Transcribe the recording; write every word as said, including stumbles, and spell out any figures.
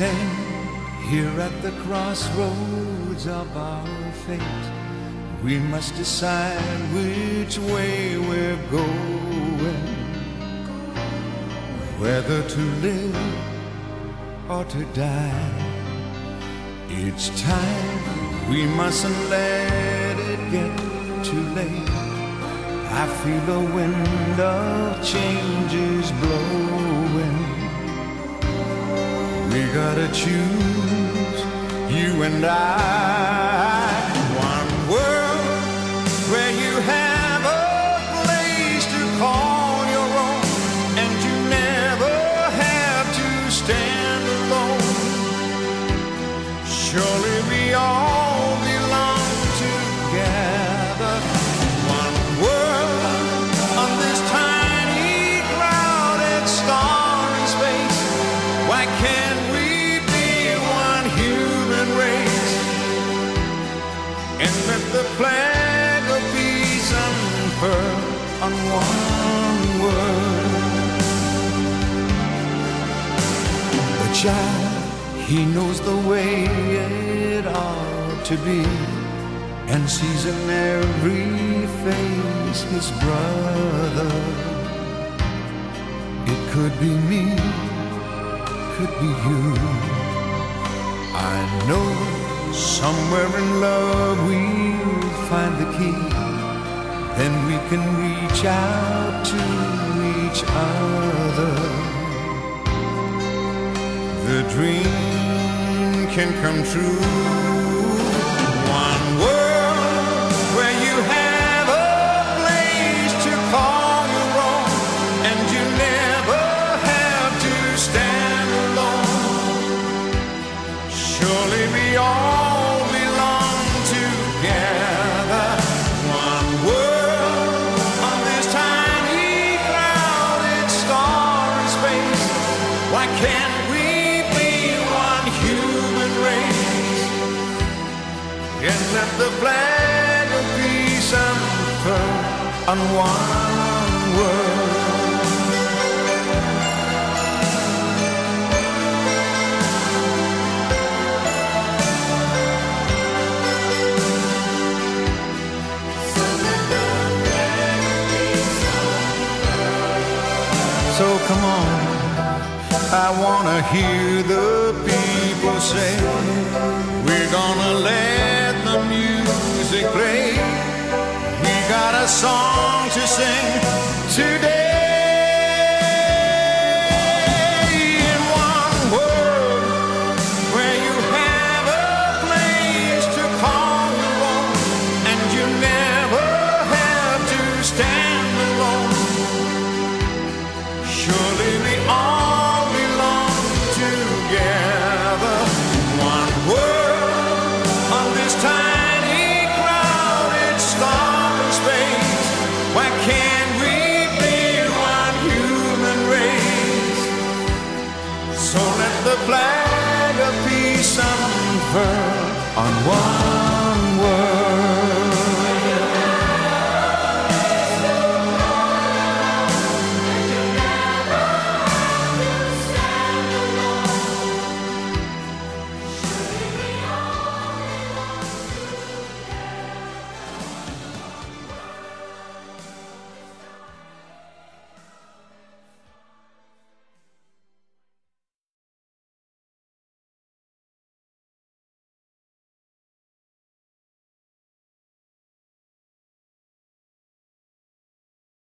stand here at the crossroads of our fate. We must decide which way we're going, whether to live or to die. It's time, we mustn't let it get too late. I feel a wind of change is blowing. We gotta choose, you and I. One world where you have a place to call your own, and you never have to stand alone. Surely we all belong together. One world on this tiny crowded starry space. Why can't we be one human race and let the flag of peace unfurl on one world? The child, he knows the way it ought to be, and sees in every face his brother. It could be me, could be you. I know somewhere in love we'll find the key. Then we can reach out to each other. The dream can come true. One world where you have a place to call your own, and you never have to stand alone. Surely we all belong together. One world on this tiny crowded starry space. Why can't we and let the flag of peace unfurl on one world? So come on, I wanna hear the people say, we're gonna let the music play. We got a song to sing today. In one world where you have a place to call your own, and you never have to stand alone. Surely we all belong together. One world on this tiny crowded starry space. Why can't we be one human race? So let the flag of peace unfurl on one